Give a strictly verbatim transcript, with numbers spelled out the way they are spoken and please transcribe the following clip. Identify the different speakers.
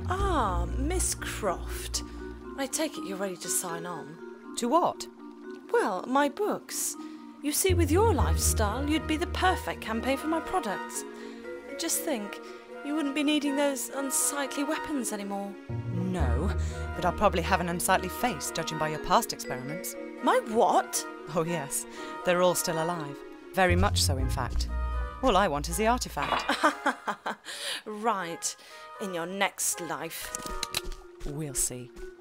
Speaker 1: Ah, Miss Croft. I take it you're ready to sign on.
Speaker 2: To what?
Speaker 1: Well, my books. You see, with your lifestyle, you'd be the perfect campaign for my products. Just think, you wouldn't be needing those unsightly weapons anymore.
Speaker 2: No, but I'll probably have an unsightly face, judging by your past experiments.
Speaker 1: My what?
Speaker 2: Oh yes, they're all still alive. Very much so, in fact. All I want is the artifact.
Speaker 1: Right, in your next life.
Speaker 2: We'll see.